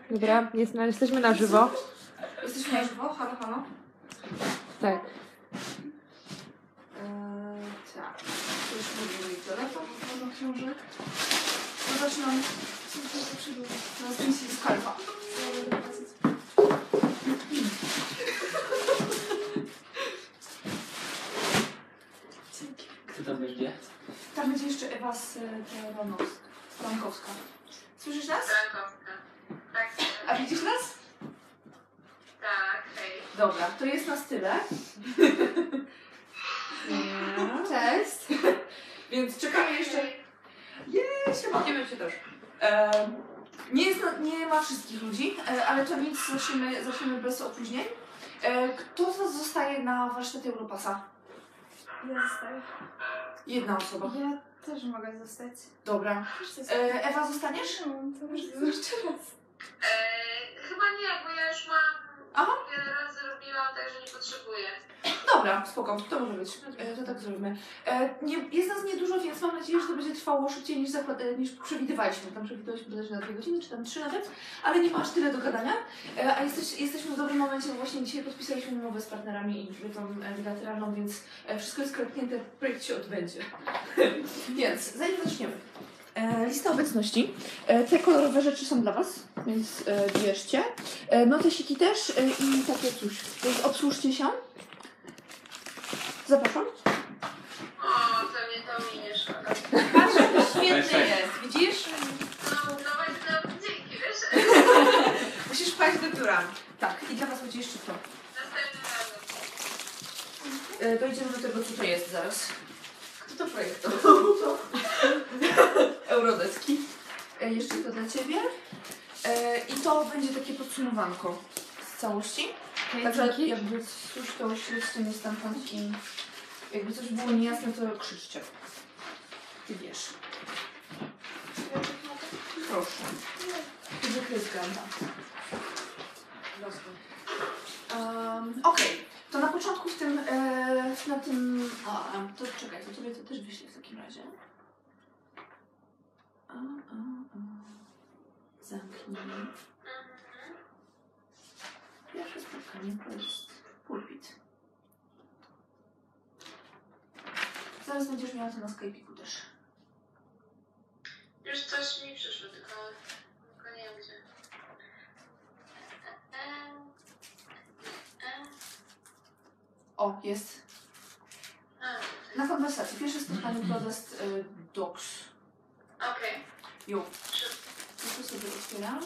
Dobra, jesteśmy na żywo. Jesteśmy na żywo? Halo, halo? Tak. Tak. To już mówię telefon, dużo książek. No zaczynam. Na zdjęcie z kalfa. Kto tam będzie? Tam będzie jeszcze Ewa Frankowska. Słyszysz nas? Frankowska. Tak. A widzisz nas? Tak, hej. Dobra, to jest nas tyle. Cześć. Więc czekamy jeszcze. Siema. Widzimy się też. Nie ma wszystkich ludzi, ale to nic, zaczniemy bez opóźnień. Kto z Was zostaje na warsztacie Europasa? Ja zostaję. Jedna osoba. Ja też mogę zostać. Dobra. Ewa, zostaniesz? To może jeszcze raz. Chyba nie, bo ja już mam Aha. wiele razy robiłam, także nie potrzebuję. Dobra, spoko, to może być. To tak zrobimy. Jest nas niedużo, więc mam nadzieję, że to będzie trwało szybciej niż przewidywaliśmy. Tam przewidywaliśmy bodajże na 2 godziny, czy tam 3 nawet, ale nie ma aż tyle do gadania. A jesteśmy w dobrym momencie, bo właśnie dzisiaj podpisaliśmy umowę z partnerami i tą bilateralną, więc wszystko jest klepnięte, projekt się odbędzie. Więc zanim zaczniemy. Lista obecności. Te kolorowe rzeczy są dla Was, więc bierzcie. Notesiki też i takie coś. Więc obsłużcie się. Zapraszam. O, to mnie to miniesz. Patrz, to świetny jest, widzisz? No, dawaj, dzięki, wiesz? Musisz wpaść do biura. Tak, i dla Was będzie jeszcze to. Następnym razem. Dojdziemy do tego, co to jest zaraz. Kto to projektował? Eurodeski. Jeszcze to dla Ciebie. I to będzie takie podsumowanko z całości. Także jakby coś to śledźcie mnie stamtąd i jakby coś było niejasne, to krzyczcie. Ty wiesz. Proszę. Ty wykryć ganda. Okej. To na początku na tym... to czekaj, to Tobie to też wyślę w takim razie. Zamknij. Pierwsze spotkanie to jest pulpit. Zaraz będziesz miała to na Skype'iku też. Już coś mi przyszło, tylko nie wiem gdzie. O, jest. Na konwersacji. Pierwsze spotkanie Protest Docs. Okej. Jo. To sobie otwieram.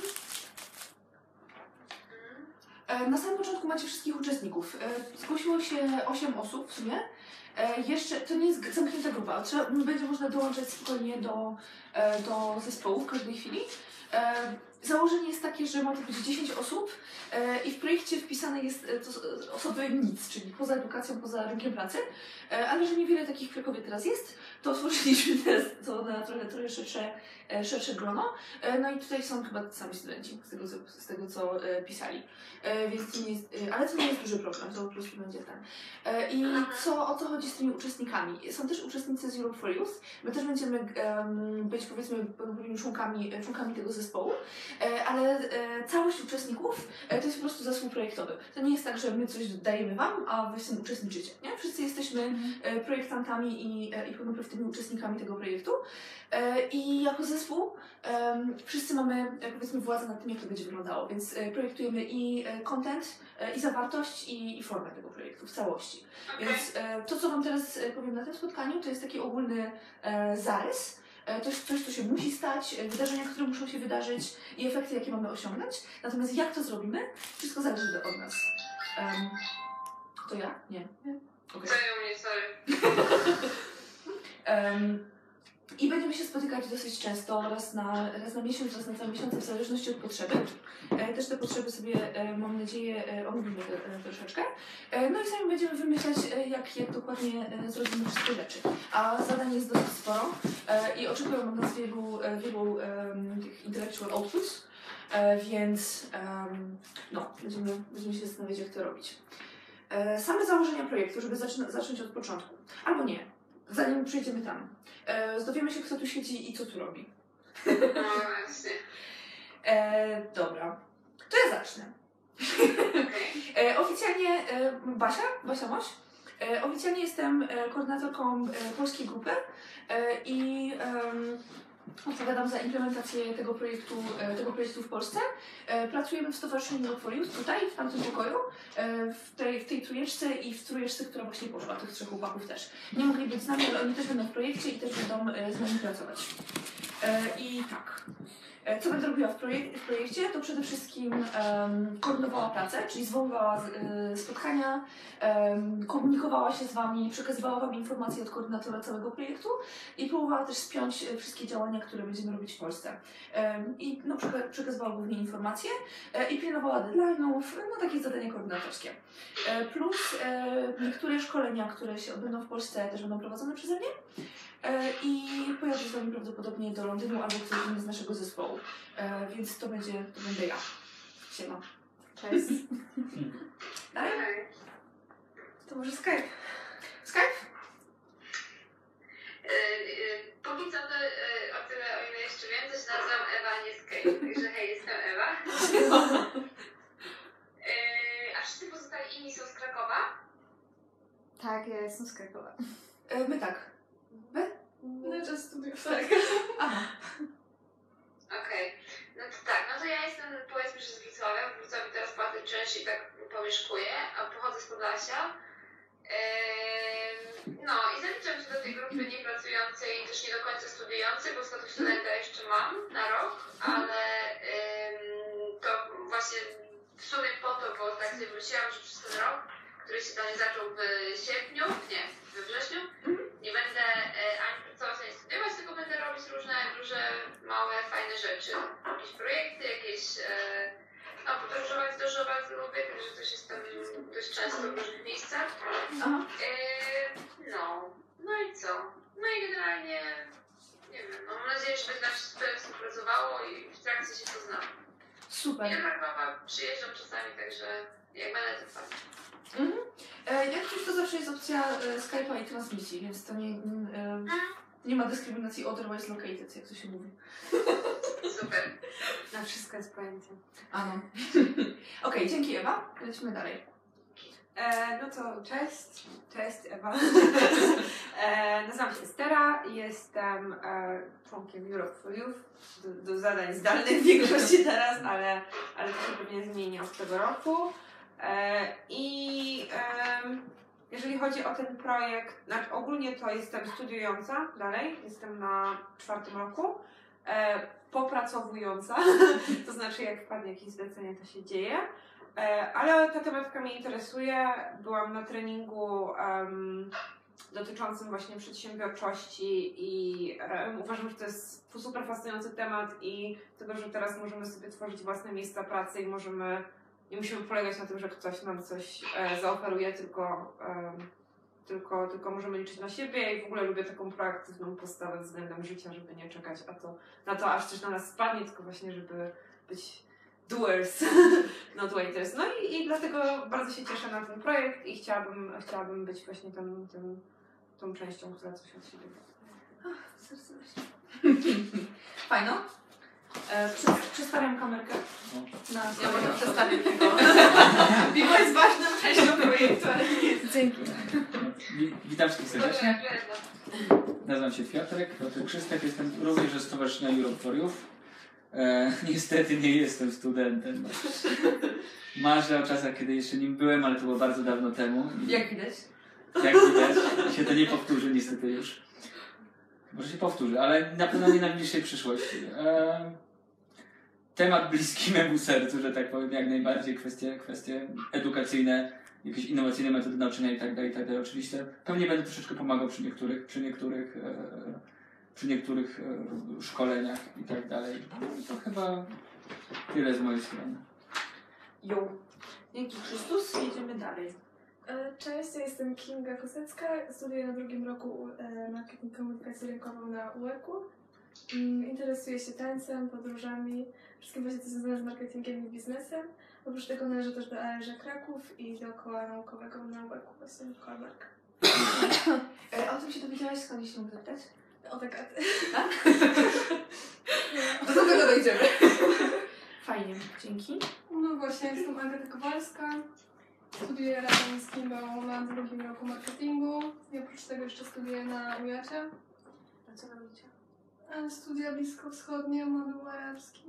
Na samym początku macie wszystkich uczestników. Zgłosiło się 8 osób w sumie. Jeszcze to nie jest zamknięta grupa. Będzie można dołączać spokojnie do zespołu w każdej chwili. Założenie jest takie, że ma to być 10 osób i w projekcie wpisane jest to osoby nic, czyli poza edukacją, poza rynkiem pracy, ale że niewiele takich w Krakowie teraz jest, to otworzyliśmy teraz to na trochę szersze grono. No i tutaj są chyba sami studenci z tego co pisali, więc to nie jest, ale to nie jest duży problem, to po prostu będzie ten. I o co chodzi z tymi uczestnikami? Są też uczestnicy z Europe for Youth, my też będziemy być powiedzmy członkami tego zespołu, ale całość uczestników to jest po prostu zespół projektowy. To nie jest tak, że my coś dajemy Wam, a Wy w tym uczestniczycie. Nie? Wszyscy jesteśmy projektantami i pełnoprawnymi uczestnikami tego projektu. I jako zespół wszyscy mamy powiedzmy władzę nad tym, jak to będzie wyglądało, więc projektujemy i content, i zawartość, i formę tego projektu w całości. Więc to, co Wam teraz powiem na tym spotkaniu, to jest taki ogólny zarys. To jest coś, co się musi stać, wydarzenia, które muszą się wydarzyć i efekty, jakie mamy osiągnąć. Natomiast jak to zrobimy, wszystko zależy od nas. To ja? Nie. Okay. Zajął mnie, sorry. I będziemy się spotykać dosyć często, raz na miesiąc, raz na 2 miesiące, w zależności od potrzeby. Też te potrzeby sobie, mam nadzieję, omówimy troszeczkę. No i sami będziemy wymyślać, jak dokładnie zrobimy wszystkie rzeczy. A zadań jest dosyć sporo i oczekują od nas wielu tych intellectual outputs, więc będziemy się zastanawiać, jak to robić. Same założenia projektu, żeby zacząć od początku. Albo nie, zanim przejdziemy tam. Dowiemy się, kto tu siedzi i co tu robi. No właśnie. Dobra. zacznę. Okej. Oficjalnie Basia Moś. Oficjalnie jestem koordynatorką polskiej grupy i odpowiadam za implementację tego projektu w Polsce. Pracujemy w Stowarzyszeniu Rock for Youth tutaj, w tamtym pokoju, w tej trójeczce i w trójeczce, która właśnie poszła, tych 3 chłopaków też. Nie mogli być z nami, ale oni też będą w projekcie i też będą z nami pracować. I tak. Co będę robiła w projekcie, to przede wszystkim koordynowała pracę, czyli zwoływała spotkania, komunikowała się z Wami, przekazywała Wam informacje od koordynatora całego projektu i próbowała też spiąć wszystkie działania, które będziemy robić w Polsce. I no, przekazywała głównie informacje i pilnowała deadline'ów, no takie zadania koordynatorskie. Plus niektóre szkolenia, które się odbędą w Polsce, też będą prowadzone przeze mnie. I pojadę z Wami prawdopodobnie do Londynu albo ktoś inny z naszego zespołu. Więc to będę ja. Siema. Cześć. Dalej? Okej. To może Skype. Skype? Póki co to o tyle, o ile jeszcze wiem, to się nazywam Ewa, a nie Skype. Także hej, jestem Ewa. A wszyscy pozostali inni są z Krakowa? Tak, ja jestem Skype'owa. My tak. Wy? No, czas studiów, tak. Aha. Okej. No to tak, no to ja jestem powiedzmy, że z Wrocławia. W Wrocławiu teraz po tej części tak pomieszkuję, a pochodzę z Podlasia. No i zaliczam się do tej grupy niepracującej i też nie do końca studiującej, bo status studenta jeszcze mam na rok, ale to właśnie w sumie po to, bo tak sobie wróciłam, że przez ten rok, który się dla mnie zaczął w sierpniu, nie, we wrześniu, nie będę ani pracować, ani studiować, tylko będę robić różne małe, fajne rzeczy. Jakieś projekty, jakieś no podróżować lubię, także też jestem dość często w różnych miejscach. Aha. No i co? No i generalnie, nie wiem, no mam nadzieję, że będzie nam się super współpracowało i w trakcie się poznamy. Super. Ja do Krakowa przyjeżdżam czasami, także jak będę, to fajnie. Jak coś to zawsze jest opcja Skype'a i transmisji, więc to nie ma dyskryminacji otherwise located, jak to się mówi. Super. Na wszystko jest pojęcie. Ano. Okej, dzięki Ewa. Lecimy dalej. No to cześć Ewa. Nazywam się Estera i jestem członkiem Europe for Youth do zadań zdalnych w większości teraz, ale to się pewnie zmieni od tego roku. Jeżeli chodzi o ten projekt, znaczy ogólnie to jestem studiująca dalej, jestem na 4. roku, popracowująca, to znaczy jak wpadnie jakieś zlecenie, to się dzieje. Ale ta tematyka mnie interesuje. Byłam na treningu dotyczącym właśnie przedsiębiorczości i uważam, że to jest super fascynujący temat i tego, że teraz możemy sobie tworzyć własne miejsca pracy i nie musimy polegać na tym, że ktoś nam coś zaoferuje, tylko możemy liczyć na siebie i w ogóle lubię taką proaktywną postawę względem życia, żeby nie czekać na to, aż coś na nas spadnie, tylko właśnie, żeby być doers, not waiters. No i dlatego bardzo się cieszę na ten projekt i chciałabym być właśnie tą częścią, która coś od siebie da. Serce myśli. Fajno. Przestawiam kamerkę. Ja może przestawię piwo. Piwo jest ważną częścią projektu, ale nie jest. Dzięki. Witam wszystkich serdecznie. Nazywam się Piotrek Krzysztof, jestem również ze Stowarzyszenia Europe for Youth. Niestety nie jestem studentem. Marzę o czasach, kiedy jeszcze nim byłem, ale to było bardzo dawno temu. Jak widać. Jak widać, się to nie powtórzy niestety już. Może się powtórzy, ale na pewno nie na najbliższej przyszłości. Temat bliski memu sercu, że tak powiem, jak najbardziej kwestie edukacyjne, jakieś innowacyjne metody nauczania i tak dalej. Oczywiście pewnie będę troszeczkę pomagał przy niektórych szkoleniach i tak dalej. No i to chyba tyle z mojej strony. Jo. Dzięki Chrystus. Jedziemy dalej. Cześć, ja jestem Kinga Kosecka, studiuję na 2. roku marketing komunikację rynkową na UEK-u. Interesuję się tańcem, podróżami, wszystkim właśnie co związane z marketingiem i biznesem. Oprócz tego należę też do ARŻ Kraków i do koła naukowego na UEK-u, właśnie w Kormark. O tym się dowiedziałaś, skąd się mógł zapytać? O tak, Do tego dojdziemy. Fajnie, dzięki. No właśnie, jestem Agata Kowalska. Studiuję razem z Kingą na drugim roku marketingu. I oprócz tego jeszcze studiuję na UJAcie. A co robicie? Studia bliskowschodnie, moduł arabski.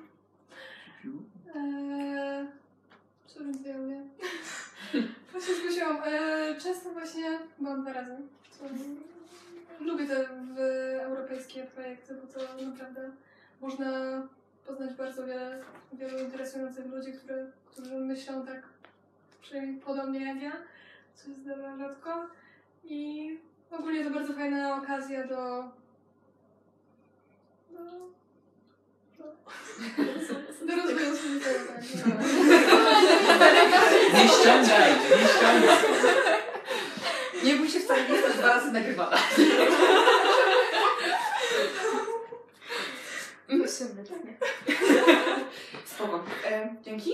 Co więcej o mnie? Właśnie zgłosiłam. Często właśnie byłam 2 razy. Lubię te europejskie projekty, bo to naprawdę można poznać bardzo wielu interesujących ludzi, którzy myślą tak przynajmniej podobnie jak ja, co się zdarza rzadko. I ogólnie to bardzo fajna okazja do rozwoju swojego, tak. Nie ściągaj, nie ściągaj. Nie bój się, wcale nie jesteś 2 razy nagrywana. Spoko. Dzięki.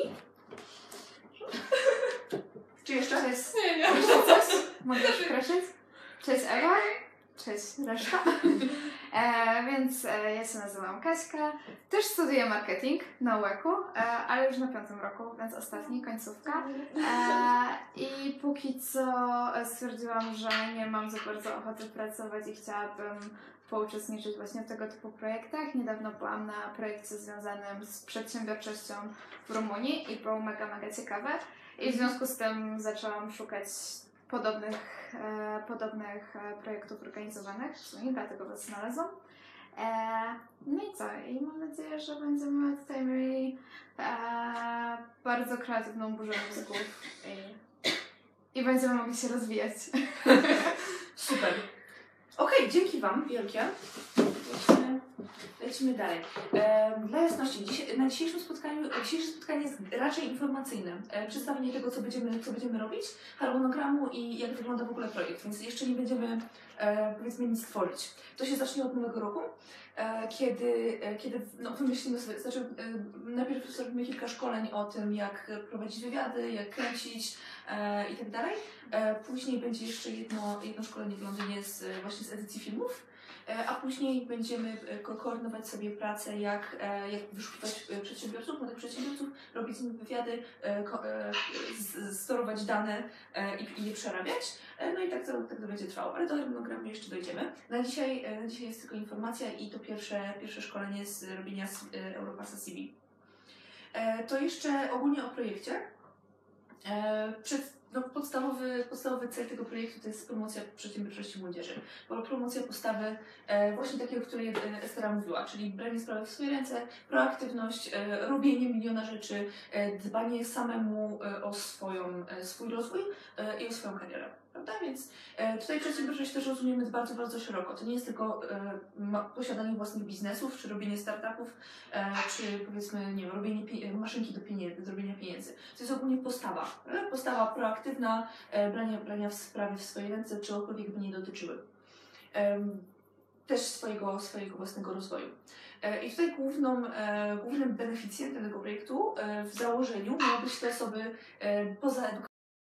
Czy jeszcze jest? Nie. Mogę wkroczyć? Cześć Ewa. Cześć reszta. Więc ja się nazywam Kaśka. Też studiuję marketing na UEK-u, ale już na 5. roku, więc ostatni, końcówka. I póki co stwierdziłam, że nie mam za bardzo ochoty pracować i chciałabym pouczestniczyć właśnie w tego typu projektach. Niedawno byłam na projekcie związanym z przedsiębiorczością w Rumunii i było mega ciekawe. I w związku z tym zaczęłam szukać podobnych projektów organizowanych, w sumie dlatego Was znalazłam. No i co? I mam nadzieję, że będziemy tutaj mieli bardzo kreatywną burzę mózgów i będziemy mogli się rozwijać. Super. Okej, dzięki Wam wielkie. Lecimy dalej. Dla jasności, dzisiejsze spotkanie jest raczej informacyjne. Przedstawienie tego, co będziemy robić, harmonogramu i jak wygląda w ogóle projekt, więc jeszcze nie będziemy powiedzmy nic tworzyć. To się zacznie od nowego roku, kiedy wymyślimy sobie, najpierw zrobimy kilka szkoleń o tym, jak prowadzić wywiady, jak kręcić i tak dalej. Później będzie jeszcze jedno szkolenie w Londynie właśnie z edycji filmów. A później będziemy koordynować sobie pracę, jak wyszukiwać przedsiębiorców, młodych przedsiębiorców, robić z nimi wywiady, sterować dane i je przerabiać. No i tak to będzie trwało, ale do harmonogramu jeszcze dojdziemy. Na dzisiaj jest tylko informacja i to pierwsze szkolenie z robienia Europassa CV. To jeszcze ogólnie o projekcie. Podstawowy cel tego projektu to jest promocja przedsiębiorczości młodzieży. Promocja postawy właśnie takiej, o której Estera mówiła, czyli branie sprawy w swoje ręce, proaktywność, robienie miliona rzeczy, dbanie samemu o swój rozwój i o swoją karierę. Prawda? Więc tutaj przedsiębiorczość też rozumiemy bardzo szeroko. To nie jest tylko posiadanie własnych biznesów, czy robienie startupów, czy powiedzmy, nie wiem, robienie maszynki do robienia pieniędzy. To jest ogólnie postawa. Prawda? Postawa proaktywna, brania sprawy w swoje ręce, czegokolwiek by nie dotyczyły. Też swojego własnego rozwoju. I tutaj głównym beneficjentem tego projektu w założeniu miały być te osoby poza edukacją.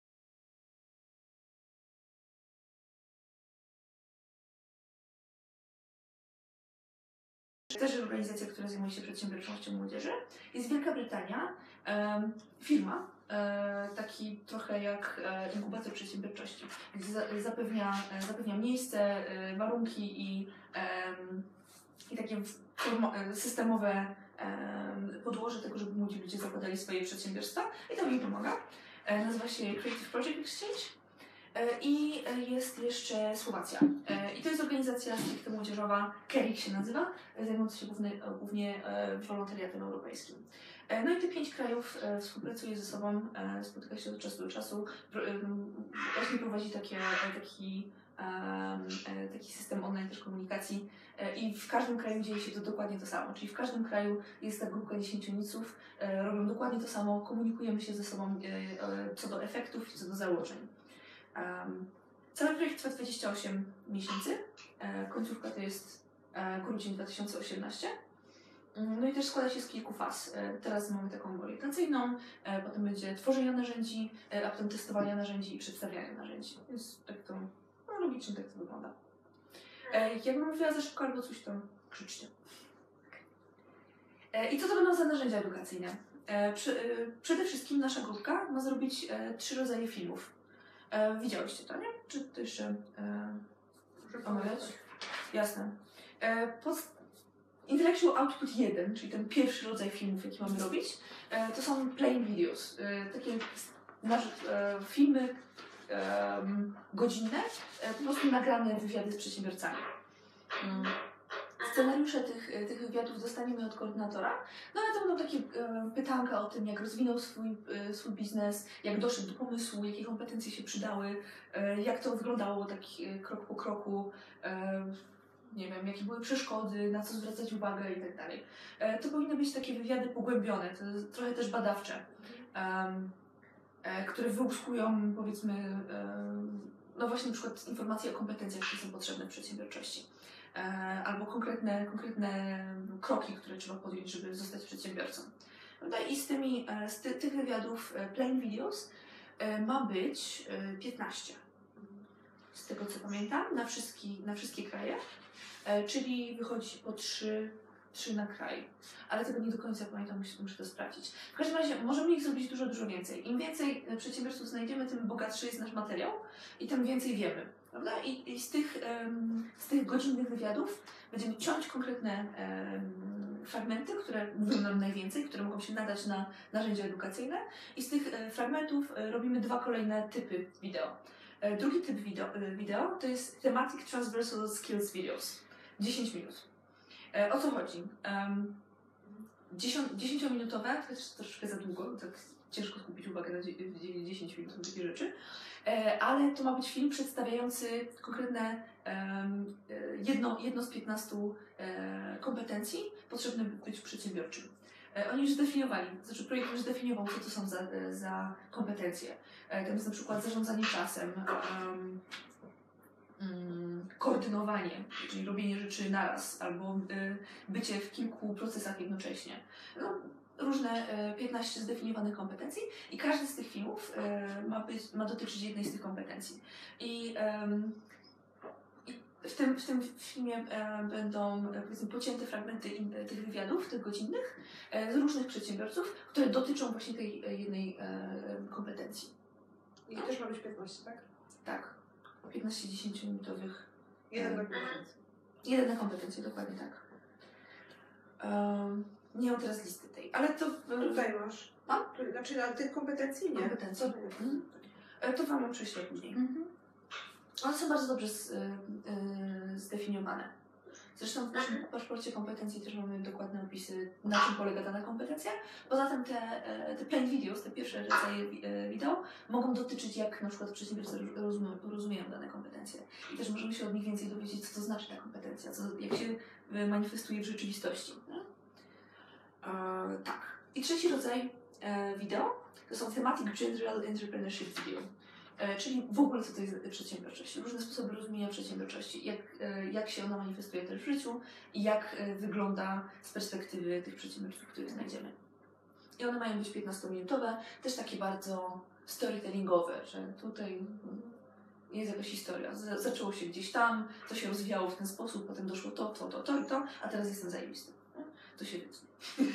Też organizacja, która zajmuje się przedsiębiorczością młodzieży. Jest Wielka Brytania, firma, taki trochę jak inkubator przedsiębiorczości, gdzie zapewnia miejsce, warunki i takie systemowe podłoże tego, żeby młodzi ludzie zakładali swoje przedsiębiorstwa i to mi pomaga. Nazywa się Creative Project Exchange. I jest jeszcze Słowacja. I to jest organizacja stricte młodzieżowa, KERIK się nazywa, zajmująca się głównie wolontariatem europejskim. No i te 5 krajów współpracuje ze sobą, spotyka się od czasu do czasu, właśnie prowadzi taki system online też komunikacji i w każdym kraju dzieje się to dokładnie to samo, czyli w każdym kraju jest ta grupka 10 uniców, robią dokładnie to samo, komunikujemy się ze sobą co do efektów i co do założeń. Cały projekt trwa 28 miesięcy, końcówka to jest grudzień 2018. No i też składa się z kilku faz. Teraz mamy taką orientacyjną, potem będzie tworzenia narzędzi, a potem testowania narzędzi i przedstawiania narzędzi. Więc tak to logicznie tak to wygląda. Jakbym mówiła za szybko albo coś, to krzyczcie. I co to będą za narzędzia edukacyjne? Przede wszystkim nasza grupka ma zrobić 3 rodzaje filmów. Widziałyście to, nie? Czy to jeszcze omawiać? Jasne. Intellectual Output 1, czyli ten pierwszy rodzaj filmów, jaki mamy robić, to są plain videos. Takie filmy godzinne, po prostu nagrane wywiady z przedsiębiorcami. Scenariusze tych wywiadów dostaniemy od koordynatora, no ale to będą takie pytanka o tym, jak rozwinął swój biznes, jak doszedł do pomysłu, jakie kompetencje się przydały, jak to wyglądało tak krok po kroku, nie wiem, jakie były przeszkody, na co zwracać uwagę i tak dalej. To powinny być takie wywiady pogłębione, to jest trochę też badawcze, które wyłuskują, powiedzmy, no właśnie na przykład informacje o kompetencjach, które są potrzebne w przedsiębiorczości. Albo konkretne kroki, które trzeba podjąć, żeby zostać przedsiębiorcą. I z tych wywiadów plain videos ma być 15. Z tego co pamiętam, na wszystkie kraje, czyli wychodzi po 3 na kraj. Ale tego nie do końca pamiętam, muszę to sprawdzić. W każdym razie możemy ich zrobić dużo więcej. Im więcej przedsiębiorców znajdziemy, tym bogatszy jest nasz materiał i tym więcej wiemy. Prawda? I z tych godzinnych wywiadów będziemy ciąć konkretne fragmenty, które mówią nam najwięcej, które mogą się nadać na narzędzia edukacyjne. I z tych fragmentów robimy 2 kolejne typy wideo. Drugi typ wideo to jest Thematic Transversal Skills Videos. 10 minut. O co chodzi? 10-minutowe, to jest troszkę za długo, tak ciężko skupić uwagę na 10 minut na takie rzeczy, ale to ma być film przedstawiający konkretne jedno z 15 kompetencji potrzebne być przedsiębiorczym. Oni już zdefiniowali, znaczy projekt już zdefiniował, co to są za kompetencje. Tam jest na przykład zarządzanie czasem, koordynowanie, czyli robienie rzeczy naraz, albo bycie w kilku procesach jednocześnie. No, różne 15 zdefiniowanych kompetencji i każdy z tych filmów ma dotyczyć jednej z tych kompetencji. I w tym filmie będą, powiedzmy, pocięte fragmenty tych wywiadów, tych godzinnych, z różnych przedsiębiorców, które dotyczą właśnie tej jednej kompetencji. I też ma być 15, tak? Tak. 15 10-minutowych. Jeden na kompetencję. Jeden na kompetencję, dokładnie tak. Nie mam teraz listy tej, ale to... Tutaj masz. Mam? Znaczy na tych kompetencji nie. Kompetencji. To Wam prześlę później. One są bardzo dobrze zdefiniowane. Zresztą w naszym paszporcie kompetencji też mamy dokładne opisy, na czym polega dana kompetencja. Poza tym te plain videos, te pierwsze rodzaje wideo, mogą dotyczyć, jak na przykład przedsiębiorcy rozumieją dane kompetencje. I też możemy się od nich więcej dowiedzieć, co to znaczy ta kompetencja, jak się manifestuje w rzeczywistości. Tak. I trzeci rodzaj wideo to są Thematic General Entrepreneurship Video. Czyli w ogóle co to jest przedsiębiorczość, różne sposoby rozumienia przedsiębiorczości, jak się ona manifestuje też w życiu i jak wygląda z perspektywy tych przedsiębiorców, których znajdziemy. I one mają być 15-minutowe, też takie bardzo storytellingowe, że tutaj jest jakaś historia. Zaczęło się gdzieś tam, to się rozwijało w ten sposób, potem doszło to i to, a teraz jestem zajebisty. To się wytnie.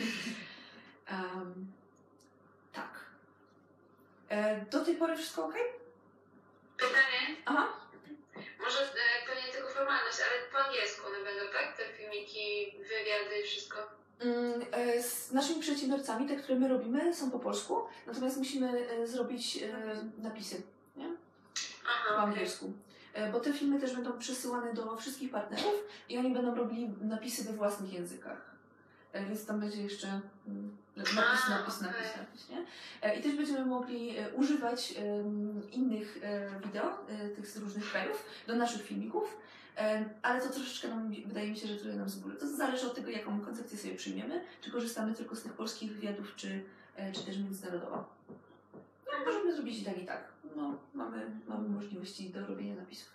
Tak. Do tej pory wszystko ok? Pytanie? Aha. Może to nie tylko formalność, ale po angielsku one będą, tak? Te filmiki, wywiady, wszystko. Z naszymi przedsiębiorcami, te, które my robimy, są po polsku, natomiast musimy zrobić napisy, nie? Aha, po angielsku. Bo te filmy też będą przesyłane do wszystkich partnerów i oni będą robili napisy we własnych językach. Więc tam będzie jeszcze napis, nie? I też będziemy mogli używać innych wideo, tych z różnych krajów, do naszych filmików, ale to troszeczkę wydaje mi się, że trochę nam z góry. To zależy od tego, jaką koncepcję sobie przyjmiemy, czy korzystamy tylko z tych polskich wywiadów, czy też międzynarodowo. No, możemy zrobić i tak, i tak. No, mamy możliwości do robienia napisów.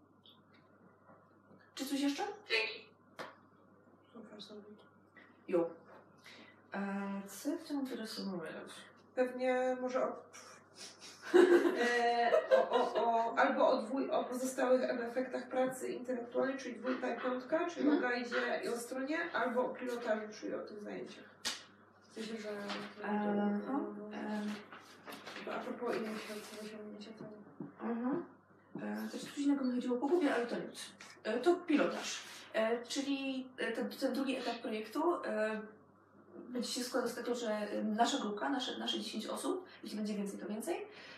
Czy coś jeszcze? Dzięki. Jo. Co chciałam teraz mówić? Pewnie może Albo o pozostałych efektach pracy intelektualnej, czyli 2 i 5, czyli o gajdzie i o stronie, albo o pilotażu, czyli o tych zajęciach. W sensie, że... A propos innych osiągnięcia, to... Coś innego mi chodziło po głowie, ale to nic. To pilotaż. Czyli ten drugi etap projektu będzie się składał z tego, że nasza grupka, nasze 10 osób, jeśli będzie więcej, to więcej,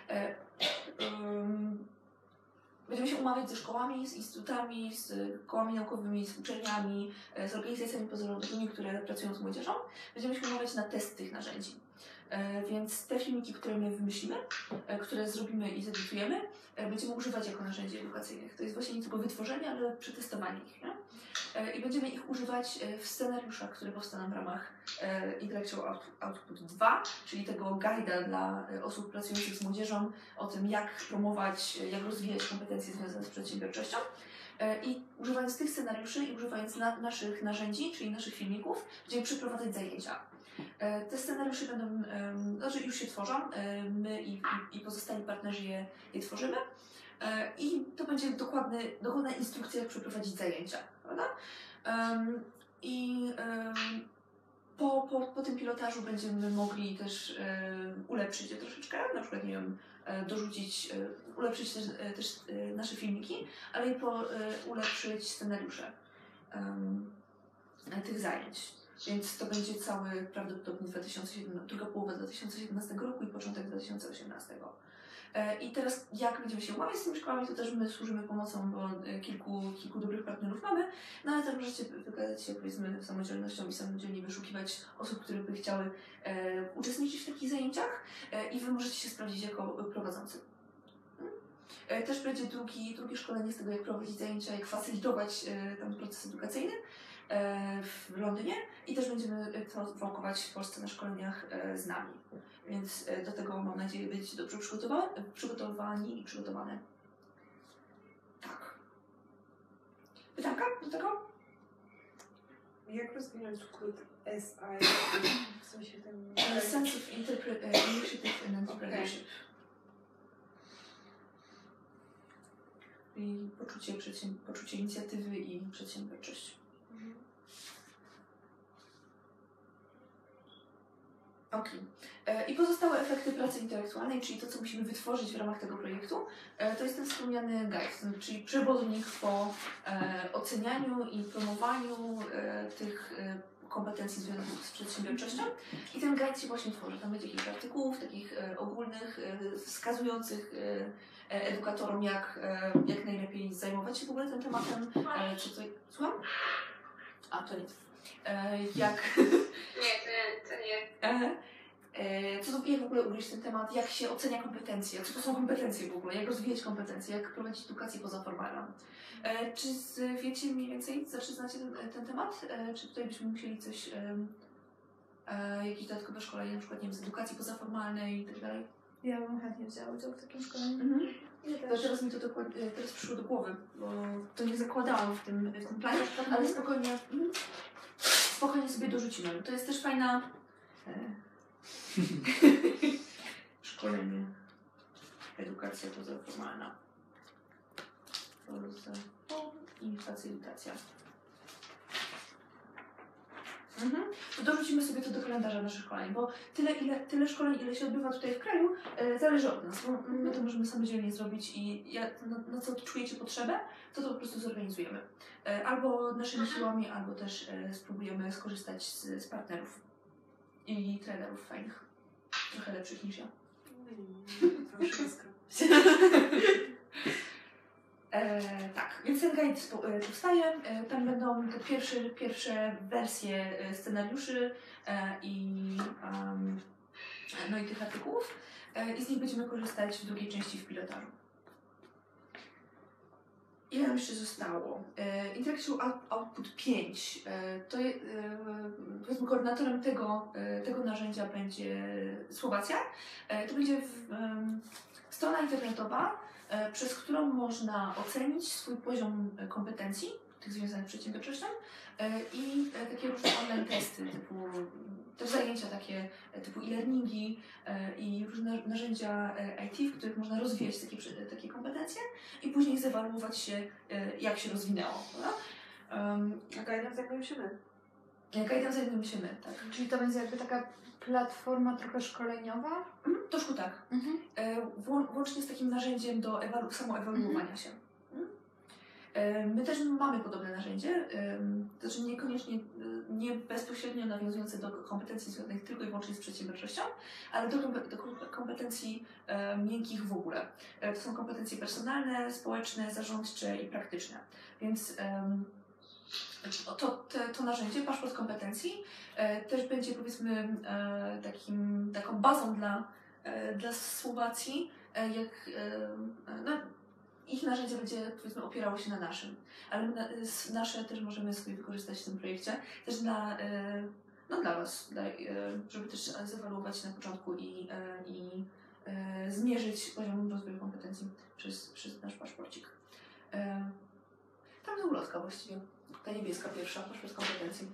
będziemy się umawiać ze szkołami, z instytutami, z kołami naukowymi, z uczelniami, z organizacjami pozarządowymi, które pracują z młodzieżą. Będziemy się umawiać na test tych narzędzi. Więc te filmiki, które my wymyślimy, które zrobimy i zedytujemy, będziemy używać jako narzędzi edukacyjnych. To jest właśnie nie tylko wytworzenie, ale przetestowanie ich. Nie? I będziemy ich używać w scenariuszach, które powstaną w ramach Intellectual Output 2, czyli tego guide'a dla osób pracujących z młodzieżą o tym, jak promować, jak rozwijać kompetencje związane z przedsiębiorczością. I używając tych scenariuszy i używając naszych narzędzi, czyli naszych filmików, będziemy przeprowadzać zajęcia. Te scenariusze będą, znaczy już się tworzą, my i pozostali partnerzy je tworzymy i to będzie dokładna instrukcja, jak przeprowadzić zajęcia, prawda? Po tym pilotażu będziemy mogli też ulepszyć je troszeczkę, na przykład, nie wiem, ulepszyć też nasze filmiki, ale i ulepszyć scenariusze tych zajęć. Więc to będzie prawdopodobnie druga połowa 2017 roku i początek 2018. I teraz jak będziemy się umawiać z tymi szkołami, to też my służymy pomocą, bo kilku dobrych partnerów mamy, no ale też możecie wykazać się, powiedzmy, samodzielnością i samodzielnie wyszukiwać osób, które by chciały uczestniczyć w takich zajęciach i wy możecie się sprawdzić jako prowadzący. Też będzie drugie szkolenie z tego, jak prowadzić zajęcia, jak facylitować ten proces edukacyjny w Londynie i też będziemy to wałkować w Polsce na szkoleniach z nami. Więc do tego mam nadzieję być dobrze przygotowani i przygotowane. Tak. Pytanka do tego? Jak rozwinąć skrót SI? W sensie ten... Sense of Initiative and Entrepreneurship. I poczucie inicjatywy i przedsiębiorczości. Okay. I pozostałe efekty pracy intelektualnej, czyli to, co musimy wytworzyć w ramach tego projektu, to jest ten wspomniany guide, czyli przewodnik po ocenianiu i promowaniu tych kompetencji związanych z przedsiębiorczością. I ten guide się właśnie tworzy. Tam będzie kilka artykułów, takich ogólnych, wskazujących edukatorom, jak najlepiej zajmować się w ogóle tym tematem. Czy to... Słucham? A, to nie. Jak... Nie, to nie. Jak w ogóle ugryźć ten temat, jak się ocenia kompetencje, co to są kompetencje w ogóle, jak rozwijać kompetencje, jak prowadzić edukację pozaformalną. Czy wiecie mniej więcej, znacie ten temat? Czy tutaj byśmy musieli coś, jakieś dodatkowe szkolenie, na przykład, nie wiem, z edukacji pozaformalnej i tak dalej? Ja bym chętnie wzięła udział w takim szkoleniu. To teraz mi to teraz przyszło do głowy, bo to nie zakładałam w tym planie, ale spokojnie sobie dorzucimy. To jest też fajna szkolenie, edukacja pozaformalna i facylitacja. To dorzucimy sobie to do kalendarza naszych szkoleń, bo tyle szkoleń, ile się odbywa tutaj w kraju, zależy od nas, bo my to możemy samodzielnie zrobić i na co czujecie potrzebę, to po prostu zorganizujemy. Albo naszymi siłami, albo też spróbujemy skorzystać z partnerów i trenerów fajnych, trochę lepszych niż ja. Tak, więc ten guide powstaje, tam będą te pierwsze wersje scenariuszy i tych artykułów i z nich będziemy korzystać w drugiej części w pilotażu. Ile nam jeszcze zostało? Intellectual Output 5. To powiedzmy koordynatorem tego narzędzia będzie Słowacja. To będzie strona internetowa, przez którą można ocenić swój poziom kompetencji, tych związanych z przedsiębiorczością i takie różne online testy, typu też zajęcia takie typu e-learningi i różne narzędzia IT, w których można rozwijać takie kompetencje i później zewaluować się, jak się rozwinęło. Guidem zajmujemy się my. Guidem zajmujemy się my, tak. Czyli to będzie jakby taka platforma trochę szkoleniowa? Troszkę tak. Łącznie z takim narzędziem do samoewaluowania się. My też mamy podobne narzędzie, to znaczy niekoniecznie, nie bezpośrednio nawiązujące do kompetencji związanych tylko i wyłącznie z przedsiębiorczością, ale do kompetencji miękkich w ogóle. To są kompetencje personalne, społeczne, zarządcze i praktyczne. Więc to narzędzie, paszport kompetencji, też będzie powiedzmy taką bazą dla Słowacji, jak ich narzędzie będzie powiedzmy opierało się na naszym, ale nasze też możemy sobie wykorzystać w tym projekcie, też dla Was, żeby też zewaluować na początku i zmierzyć poziom rozwoju kompetencji przez nasz paszporcik. Tam jest ulotka właściwie, ta niebieska pierwsza, paszport kompetencji.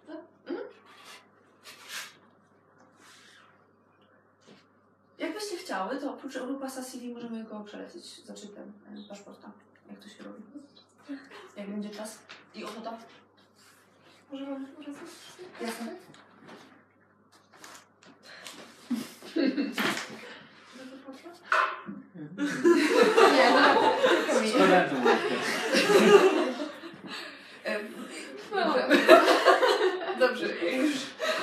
Jakbyście chciały, to oprócz Europassa CV możemy go przelecieć zaczytem paszporta, jak to się robi. Jak będzie czas i ochota. Może wam wracać? Jasne. Nie, tylko mi. Studentom. Dobrze, już.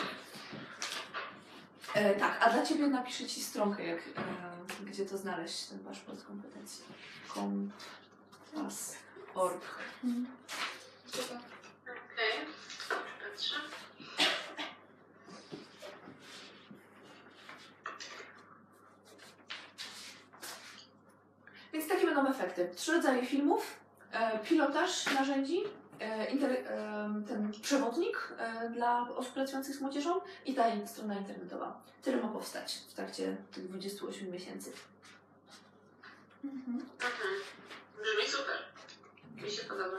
Tak, a dla Ciebie napiszę Ci stronkę, gdzie to znaleźć, ten paszport kompetencji. Kompas.org. Okej, patrzę. Więc takie będą efekty. 3 rodzaje filmów, pilotaż narzędzi, ten przewodnik dla osób pracujących z młodzieżą i ta strona internetowa. Tyle ma powstać w trakcie tych 28 miesięcy. Brzmi super. Mi się podoba.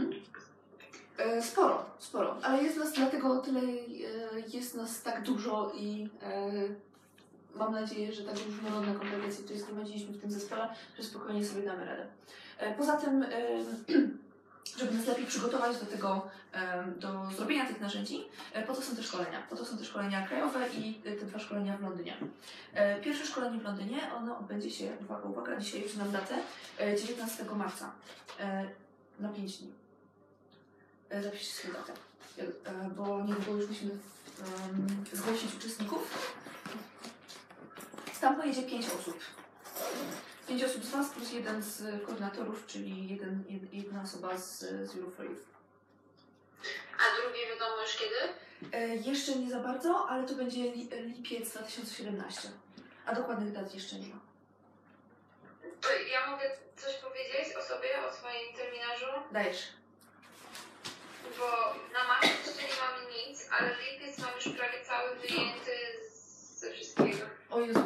Sporo, ale jest nas dlatego tyle, jest nas tak dużo i mam nadzieję, że tak różnorodne kompetencje, które zgromadziliśmy w tym zespole, że spokojnie sobie damy radę. Poza tym, żeby nas lepiej przygotować do tego, do zrobienia tych narzędzi, po to są te szkolenia. Po to są te szkolenia krajowe i te 2 szkolenia w Londynie. Pierwsze szkolenie w Londynie, ono odbędzie się, uwaga, dzisiaj już znam datę, 19 marca, na 5 dni. Zapiszcie sobie datę, bo niedługo już musimy zgłosić uczestników. Tam pojedzie 5 osób. 5 osób z Was plus 1 z koordynatorów, czyli jedna osoba z Euroforyów. A drugie wiadomo już kiedy? Jeszcze nie za bardzo, ale to będzie lipiec 2017. A dokładnych dat jeszcze nie ma. To ja mogę coś powiedzieć o sobie, o swoim terminarzu? Dajesz. Bo na marcu jeszcze nie mamy nic, ale lipiec mam już prawie cały wyjęty ze wszystkiego. O Jezu.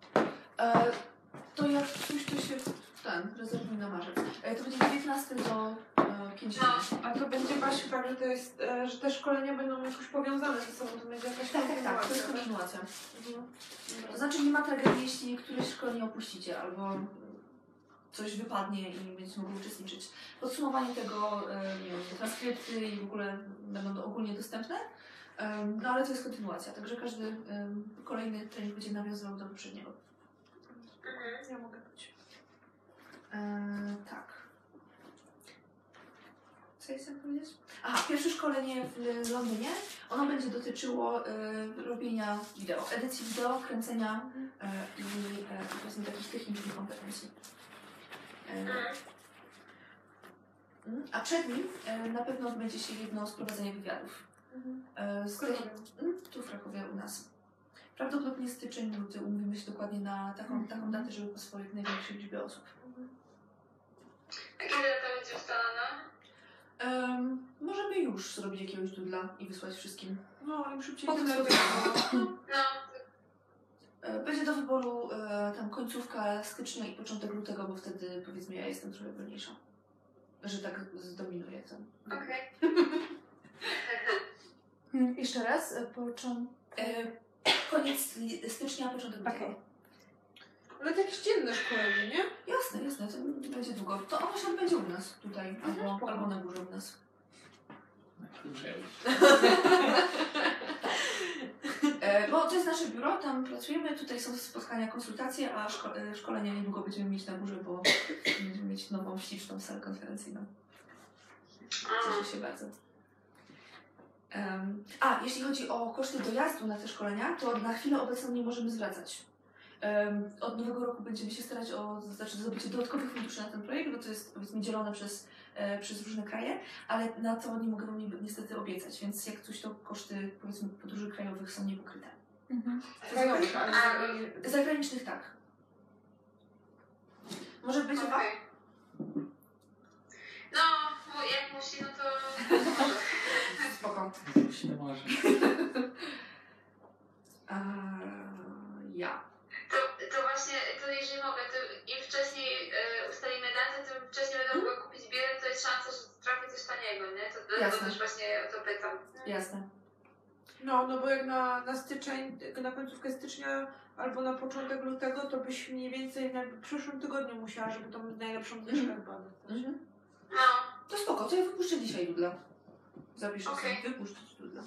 To jak coś to się rezerwuj na marzec. To będzie 19 do 50. No, a to będzie Basiu tak, że to jest, że te szkolenia będą jakoś powiązane ze sobą, to będzie jakaś Tak, to jest kontynuacja. To znaczy nie ma tragedii, jeśli któreś szkolenie opuścicie albo coś wypadnie i nie będziecie mogli uczestniczyć. Podsumowanie tego, nie wiem, transkrypty i w ogóle będą ogólnie dostępne, no ale to jest kontynuacja, także każdy kolejny trening będzie nawiązywał do poprzedniego. Ja mogę być. Tak. Co chcę powiedzieć? Aha, pierwsze szkolenie w Londynie, ono będzie dotyczyło robienia wideo, edycji wideo, kręcenia i powiedzmy takich technicznych kompetencji. A przed nim na pewno odbędzie się jedno z prowadzenia wywiadów. Tu w Krakowie u nas. Prawdopodobnie styczeń, luty, umówimy się dokładnie na taką datę, żeby pozwolić największej liczbie osób. A kiedy data będzie ustalona? Możemy już zrobić jakiegoś doodla i wysłać wszystkim. No, im szybciej Potem tym sobie lepiej. będzie do wyboru tam końcówka stycznia i początek lutego, bo wtedy powiedzmy ja jestem trochę wolniejsza. że tak zdominuje to. Okej. Jeszcze raz, Koniec stycznia, początek lutego. Okej. Ale to jakieś dzienne szkolenie, nie? Jasne, to będzie długo. To ono się będzie u nas tutaj, albo na górze u nas. Bo to jest nasze biuro, tam pracujemy, tutaj są spotkania, konsultacje, a szkolenia niedługo będziemy mieć na górze, bo będziemy mieć nową, śliczną salę konferencyjną. Cieszę się bardzo. Jeśli chodzi o koszty dojazdu na te szkolenia, to na chwilę obecną nie możemy zwracać. Od nowego roku będziemy się starać o zdobycie dodatkowych funduszy na ten projekt, bo to jest powiedzmy dzielone przez różne kraje, ale na to nie mogę Wam niestety obiecać, więc jak coś to koszty powiedzmy podróży krajowych są niepokryte. Krajowych, ale Zagranicznych tak. Może być oba? Okej. No, jak musi, no to może. Spoko. Musi, no może. Ja. To właśnie, to jeżeli mogę, to im wcześniej ustalimy datę, tym wcześniej będę mogła kupić bilet, to jest szansa, że trafi coś taniego, nie? To dlatego Jasne. też właśnie o to pytam. Jasne. no bo jak na styczeń, na końcówkę stycznia albo na początek lutego, to byś mniej więcej w przyszłym tygodniu musiała, żeby tą najlepszą zniżkę chyba dostać. No, To spoko, to ja wypuszczę dzisiaj dudla. Zapiszę Okej. sobie, wypuszczyć dudla.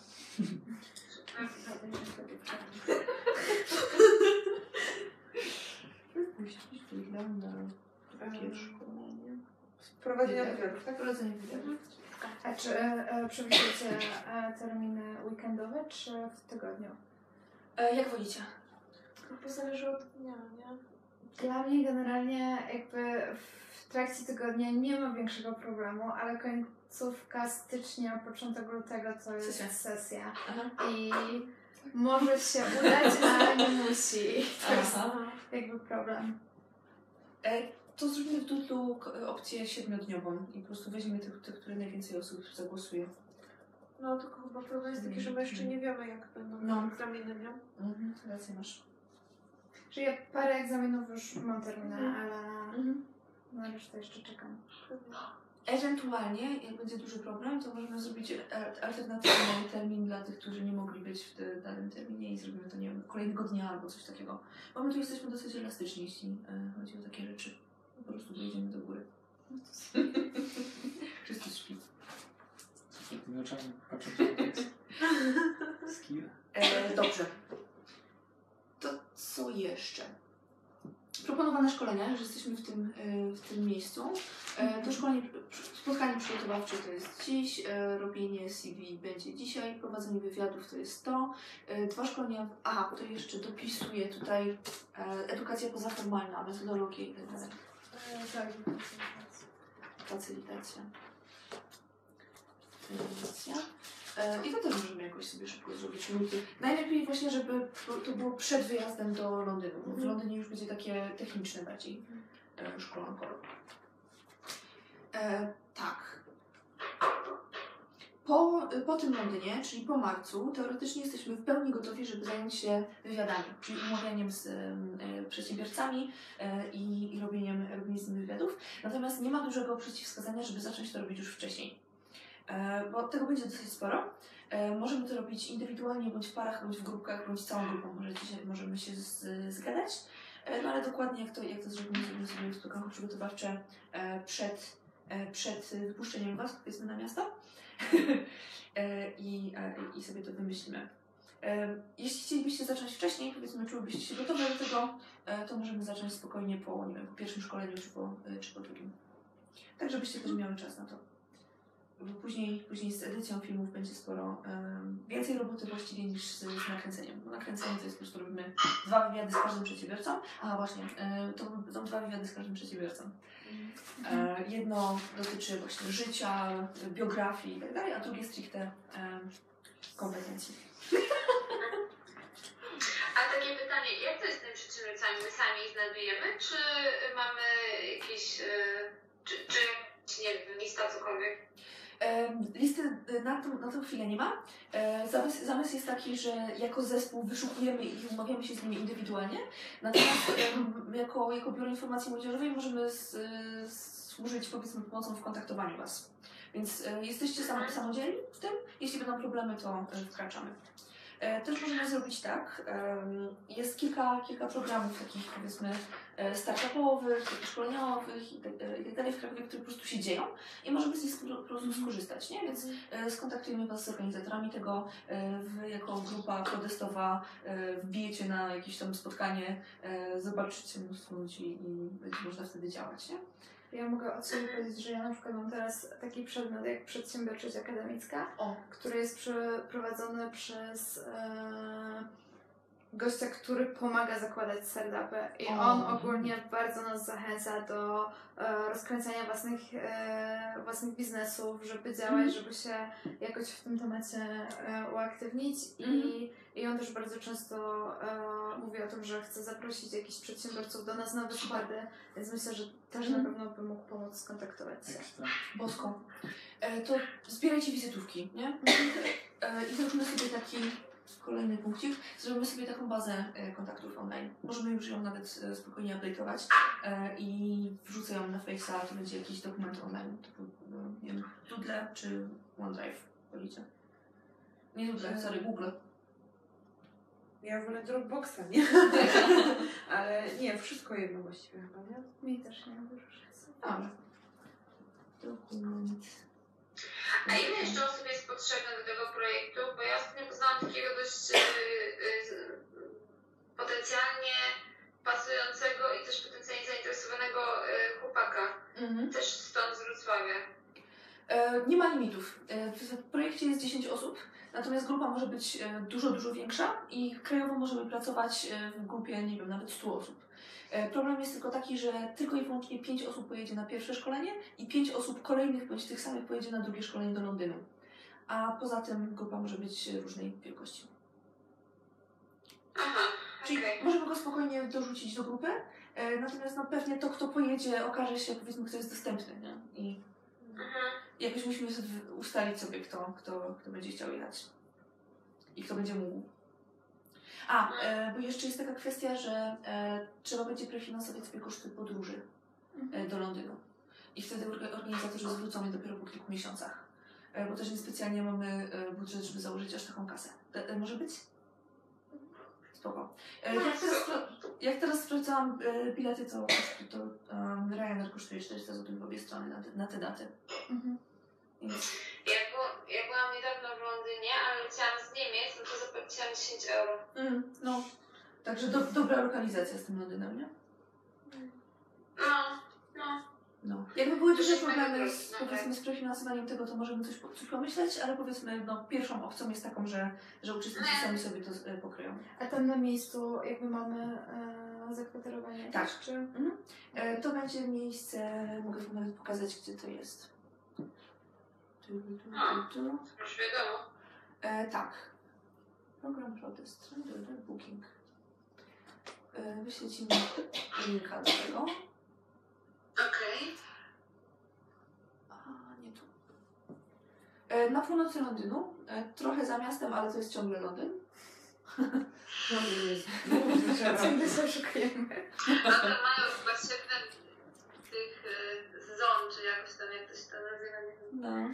Wypuścić dudla na takie szkolenie. Wprowadzenia wywiadów, tak? Prowadzenie wywiadów. A czy przewidzicie terminy weekendowe, czy w tygodniu? Jak wolicie? To zależy od dnia, nie? Dla mnie generalnie jakby w trakcie tygodnia nie ma większego problemu, ale końcówka stycznia, początek lutego to jest sesja. I może się udać, ale nie musi. To jest jakby problem. To zrobimy w dudlu opcję 7-dniową i po prostu weźmiemy tych, które najwięcej osób zagłosuje. No tylko chyba problem jest taki, że my jeszcze nie wiemy, jak będą egzaminy, nie? Rację masz. Że ja parę egzaminów już mam terminy, ale na resztę jeszcze czekam. Ewentualnie, jak będzie duży problem, to możemy zrobić alternatywny termin dla tych, którzy nie mogli być w danym terminie i zrobimy to, nie wiem, kolejnego dnia albo coś takiego. Bo my tu jesteśmy dosyć elastyczni, jeśli chodzi o takie rzeczy. Po prostu dojedziemy do góry. Wszyscy śpi. Tymi oczami patrzę, co to jest. Skill. Dobrze. To co jeszcze? Proponowane szkolenia, że jesteśmy w tym miejscu. To spotkanie przygotowawcze to jest dziś, robienie CV będzie dzisiaj, prowadzenie wywiadów to jest to. 2 szkolenia, to jeszcze dopisuję tutaj edukacja pozaformalna, metodologię i tak dalej. Tak. Facylitacja. I to też możemy jakoś sobie szybko zrobić. Najlepiej właśnie, żeby to było przed wyjazdem do Londynu. W Londynie już będzie takie techniczne bardziej szkolanko. Tak. Po tym Londynie, czyli po marcu, teoretycznie jesteśmy w pełni gotowi, żeby zająć się wywiadami, czyli umawianiem z przedsiębiorcami i robieniem z nimi wywiadów. Natomiast nie ma dużego przeciwwskazania, żeby zacząć to robić już wcześniej. Bo tego będzie dosyć sporo. Możemy to robić indywidualnie, bądź w parach, bądź w grupkach, bądź całą grupą. Możemy się zgadać. No ale dokładnie jak to zrobimy sobie spotkania przygotowawcze przed wypuszczeniem Was, powiedzmy, na miasto. I sobie to wymyślimy. Jeśli chcielibyście zacząć wcześniej, powiedzmy, czułybyście się gotowe do tego, to możemy zacząć spokojnie po pierwszym szkoleniu czy po drugim. Tak, żebyście też miały czas na to. Bo później z edycją filmów będzie sporo więcej roboty właściwie niż z nakręceniem. Bo nakręcenie to jest po prostu robimy 2 wywiady z każdym przedsiębiorcą. Właśnie, to są 2 wywiady z każdym przedsiębiorcą. Jedno dotyczy właśnie życia, biografii i tak dalej, a drugie stricte kompetencji. A takie pytanie, jak to jest z tymi przedsiębiorcami? My sami ich znajdujemy, czy mamy jakieś, czy nie wiem, lista cokolwiek? Listy na tą chwilę nie ma. Zamysł jest taki, że jako zespół wyszukujemy i umawiamy się z nimi indywidualnie. Natomiast jako Biuro Informacji Młodzieżowej możemy służyć, powiedzmy, pomocą w kontaktowaniu Was. Więc jesteście samodzielni w tym. Jeśli będą problemy, to wkraczamy. Też możemy zrobić tak, jest kilka programów takich, powiedzmy, startupowych, szkoleniowych i tak dalej w Krakowie, które po prostu się dzieją i możemy z nich po prostu skorzystać, nie? Więc skontaktujemy Was z organizatorami tego, Wy jako grupa protestowa wbijecie na jakieś tam spotkanie, zobaczycie mnóstwo ludzi i będzie można wtedy działać, nie? Ja mogę od siebie powiedzieć, że ja na przykład mam teraz taki przedmiot jak przedsiębiorczość akademicka, który jest prowadzony przez gościa, który pomaga zakładać startupy i on ogólnie bardzo nas zachęca do rozkręcania własnych biznesów, żeby działać, żeby się jakoś w tym temacie uaktywnić i on też bardzo często mówi o tym, że chce zaprosić jakichś przedsiębiorców do nas na wykłady, więc myślę, że też na pewno by mógł pomóc skontaktować się. Bosko. To zbierajcie wizytówki, nie? I zrobimy sobie taki kolejny punkcik. Zrobimy sobie taką bazę kontaktów online. Możemy już ją nawet spokojnie update'ować i wrzucę ją na Face'a, to będzie jakiś dokument online, typu, nie wiem, Doodle czy OneDrive. Wolicie? Nie Doodle, sorry, Google. Ja wolę Dropboxa, nie? Ale nie, wszystko jedno właściwie chyba, nie? Mi też nie ma dużo czasu. Dobra. Dokument. A ile jeszcze osób jest potrzebne do tego projektu? Bo ja ostatnio poznałam takiego dość potencjalnie pasującego i też potencjalnie zainteresowanego chłopaka. Też stąd z Wrocławia. Nie ma limitów. W projekcie jest 10 osób, natomiast grupa może być dużo większa i krajowo możemy pracować w grupie, nie wiem, nawet 100 osób. Problem jest tylko taki, że tylko i wyłącznie 5 osób pojedzie na pierwsze szkolenie i 5 osób kolejnych bądź tych samych pojedzie na drugie szkolenie do Londynu. A poza tym grupa może być różnej wielkości. Aha, Czyli możemy go spokojnie dorzucić do grupy, natomiast no, pewnie to, kto pojedzie, okaże się, powiedzmy, kto jest dostępny, nie? I jakoś musimy ustalić sobie, kto będzie chciał jechać i kto będzie mógł. Bo jeszcze jest taka kwestia, że trzeba będzie prefinansować sobie koszty podróży do Londynu. I wtedy organizatorzy zwrócą je dopiero po kilku miesiącach. Bo też niespecjalnie mamy budżet, żeby założyć aż taką kasę. Może być? Spoko. Jak teraz sprawdzałam bilety, to Ryanair kosztuje 400 zł w obie strony na te daty. Więc... Ja byłam niedawno w Londynie, ale leciałam z Niemiec, no to zapłaciłam 10 euro. No, także dobra lokalizacja z tym Londynem, nie? No. Jakby były duże problemy z prefinansowaniem tego, to możemy coś pomyśleć, ale powiedzmy, no, pierwszą opcją jest taką, że uczestnicy sami sobie to pokryją. A tam na miejscu jakby mamy zakwaterowanie? Tak. Też, czy... To będzie miejsce, mogę wam nawet pokazać, gdzie to jest. Już wiadomo. Tak. Program protest, booking. Wyślę ci linka do tego. Okej. Nie tu. Na północy Londynu, trochę za miastem, ale to jest ciągle Londyn. Londyn jest. Ciągle się oszukujemy. No to mają chyba 7 tych zon, czy jakoś tam, jak to się tam nazywa, nie wiem. No.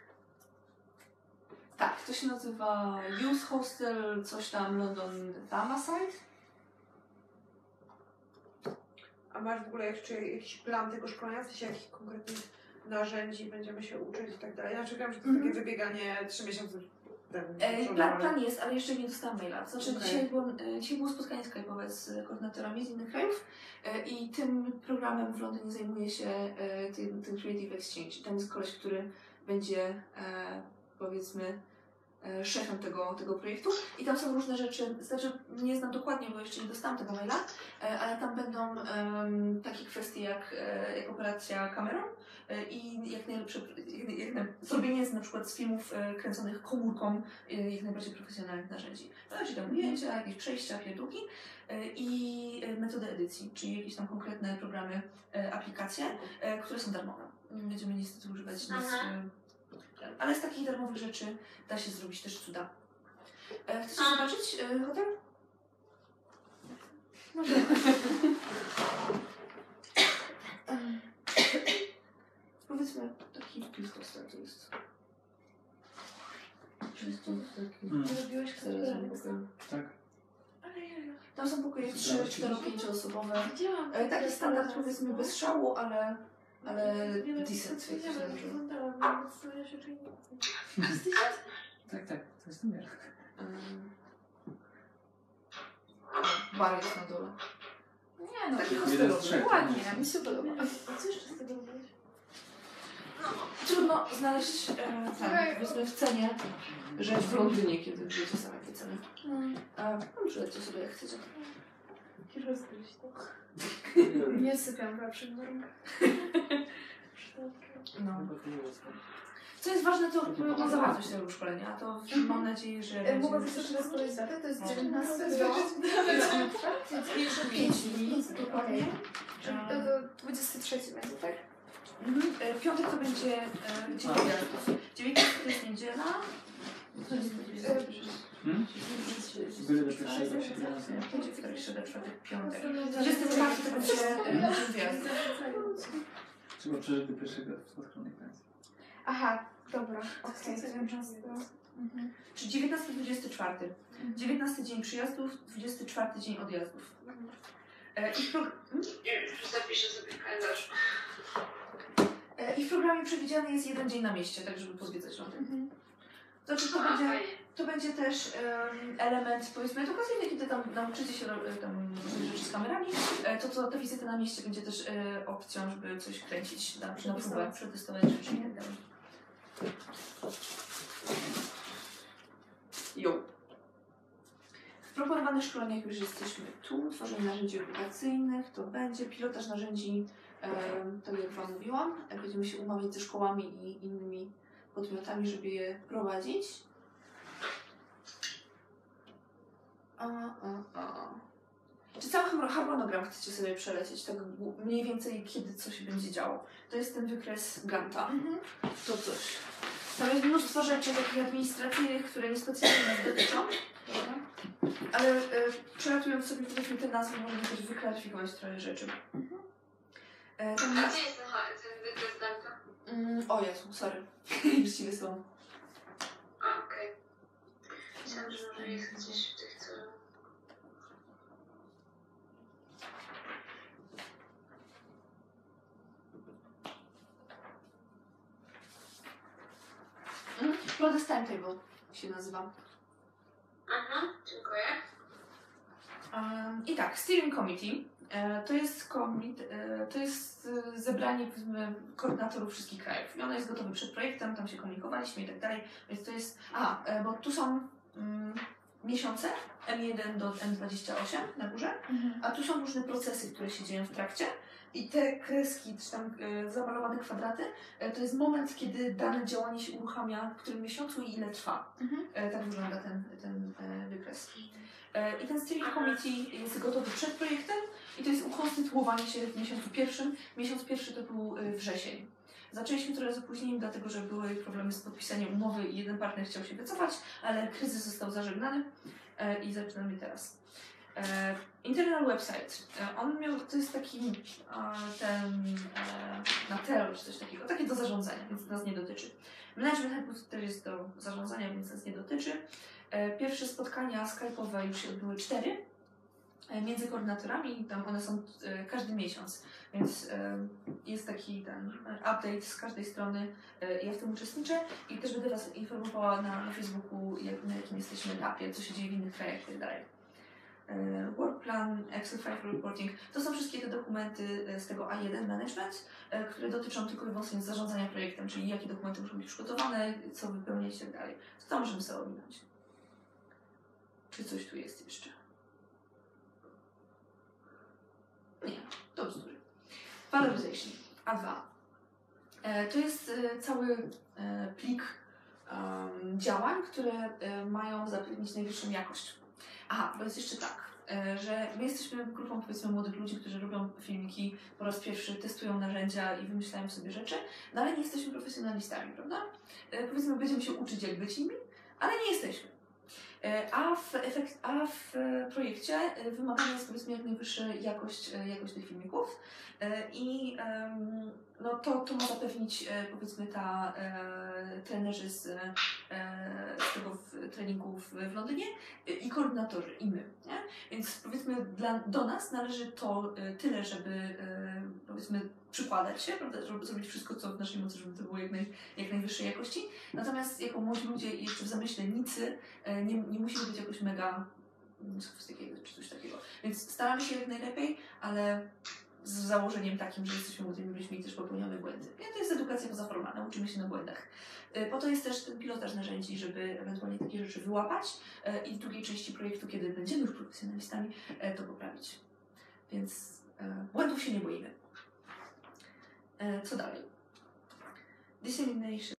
Tak, to się nazywa Youth Hostel, coś tam London Thameside. A masz w ogóle jeszcze jakiś plan tego szkolenia, w sensie jakich konkretnych narzędzi będziemy się uczyć i tak dalej? Ja czekam, że to jest takie wybieganie 3 miesiące temu. Plan jest, ale jeszcze nie dostałam maila. Znaczy dzisiaj było spotkanie skype'owe z koordynatorami z innych krajów i tym programem w Londynie zajmuje się ten Creative Exchange. Tam jest koleś, który będzie powiedzmy szefem tego projektu i tam są różne rzeczy, znaczy nie znam dokładnie, bo jeszcze nie dostałam tego maila, ale tam będą takie kwestie jak operacja kamerą i jak najlepsze, zrobienie na przykład z filmów kręconych komórką jak najbardziej profesjonalnych narzędzi. Chodzi tam ujęcia, jakieś przejścia, pierdółki i metody edycji, czyli jakieś tam konkretne programy, aplikacje, które są darmowe. Będziemy niestety używać nas. Ale z takich darmowych rzeczy da się zrobić też cuda. Chcecie zobaczyć hotel? Może. Robiłeś Tak. Tam są pokoje 3, 4, 5 osobowe. Widziałam. Taki standard powiedzmy bez szału, ale decent. Wyglądałam, więc się czuje. Tak, to jest numer. Bar jest na dole. Nie no, Taki Jeden z hostelowy. trzech. ładnie, mi się podoba. A co jeszcze z tego robiłeś? Trudno znaleźć powiedzmy w cenie rzecz w Londynie, kiedy wiecie same te ceny. Przyjdźcie sobie jak chcecie. Rozgryźć to. Nie sypiam w lepszych warunkach. No. Co jest ważne, to na zawartość tego szkolenia. To mam nadzieję, że Mogłabym jeszcze raz powiedzieć datę? To jest No. 19 Jeszcze 5 dni. Dokładnie. To 23 będzie, tak? W piątek to będzie dzień gwiazdów. 19 to jest niedziela. Były do pierwszego Będzie wtorek, środa, czwartek, piątek. 24 to będzie dzień gwiazdów. Trzeba przeżyć do pierwszego spotkanej pensji. Aha, dobra. Okej. Czyli 19-24. 19 dzień przyjazdów, 24 dzień odjazdów. Już zapiszę sobie w kalendarzu. I w programie przewidziany jest jeden dzień na mieście, tak żeby pozwiedzać Londyn. Znaczy to będzie też element powiedzmy edukacyjny, kiedy tam nauczycie się tam rzeczy z kamerami, to ta wizyta na mieście będzie też opcją, żeby coś kręcić na próbę, przetestować rzeczy i tak dalej. W proponowanych szkoleniach już jesteśmy tu, tworzenie narzędzi edukacyjnych, to będzie pilotaż narzędzi, tak jak Wam mówiłam, będziemy się umawiać ze szkołami i innymi podmiotami, żeby je prowadzić. Czy cały harmonogram chcecie sobie przelecieć, tak mniej więcej kiedy co się będzie działo? To jest ten wykres Ganta. To coś. Tam jest mnóstwo rzeczy takich administracyjnych, które niespecjalnie nas dotyczą. Ale przelatując sobie powiedzmy te nazwy, możemy też wyklaryfikować trochę rzeczy. A gdzie jest ten wykres Ganta? O Jezu, sorry. Już Ci wysłałam. A, okej. Myślałam, że może jest gdzieś w tych, co... Flawless Timetable się nazywa. Aha, dziękuję. I tak, Steering Committee to jest zebranie powiedzmy koordynatorów wszystkich krajów. I ono jest gotowe przed projektem, tam się komunikowaliśmy i tak dalej. Więc to jest. Bo tu są miesiące M1 do M28 na górze, a tu są różne procesy, które się dzieją w trakcie. I te kreski, czy tam zamalowane kwadraty, to jest moment, kiedy dane działanie się uruchamia, w którym miesiącu i ile trwa. Tak wygląda ten wykres. I ten Steering Committee jest gotowy przed projektem i to jest ukonstytuowanie się w miesiącu pierwszym. Miesiąc pierwszy to był wrzesień. Zaczęliśmy trochę z opóźnieniem, dlatego że były problemy z podpisaniem umowy i jeden partner chciał się wycofać, ale kryzys został zażegnany i zaczynamy teraz. Internal website. To jest taki na Trello czy coś takiego, takie do zarządzania, więc nas nie dotyczy. Management Handbook też jest do zarządzania, więc nas nie dotyczy. Pierwsze spotkania skype'owe już się odbyły 4 między koordynatorami, tam one są każdy miesiąc, więc jest taki ten update z każdej strony, ja w tym uczestniczę i też będę Was informowała na Facebooku, na jakim jesteśmy etapie, co się dzieje w innych krajach itd. Work plan, Excel file reporting, to są wszystkie te dokumenty z tego A1 management, które dotyczą tylko i wyłącznie zarządzania projektem, czyli jakie dokumenty muszą być przygotowane, co wypełniać itd. To możemy sobie ominąć. Czy coś tu jest jeszcze? Nie, to bzdury. Valorization, A2. To jest cały plik działań, które mają zapewnić najwyższą jakość. Bo jest jeszcze tak, że my jesteśmy grupą powiedzmy młodych ludzi, którzy robią filmiki po raz pierwszy, testują narzędzia i wymyślają sobie rzeczy, no ale nie jesteśmy profesjonalistami, prawda? Powiedzmy, będziemy się uczyć jak być nimi, ale nie jesteśmy. A w projekcie wymagana jest powiedzmy jak najwyższa jakość tych filmików i no to ma zapewnić powiedzmy trenerzy z tego treningu w Londynie i koordynatorzy, i my. Nie? Więc powiedzmy do nas należy to tyle, żeby powiedzmy przykładać się, prawda, żeby zrobić wszystko, co w naszej mocy, żeby to było jak najwyższej jakości. Natomiast jako młodzi ludzie i jeszcze w zamyślenicy nie musimy być jakoś mega sofistykated czy coś takiego. Więc staramy się jak najlepiej, ale z założeniem takim, że jesteśmy młodymi ludźmi i też popełniamy błędy. I to jest edukacja pozaformalna, uczymy się na błędach. Po to jest też ten pilotaż narzędzi, żeby ewentualnie takie rzeczy wyłapać i w drugiej części projektu, kiedy będziemy już profesjonalistami, to poprawić. Więc błędów się nie boimy. Co dalej? Dissemination.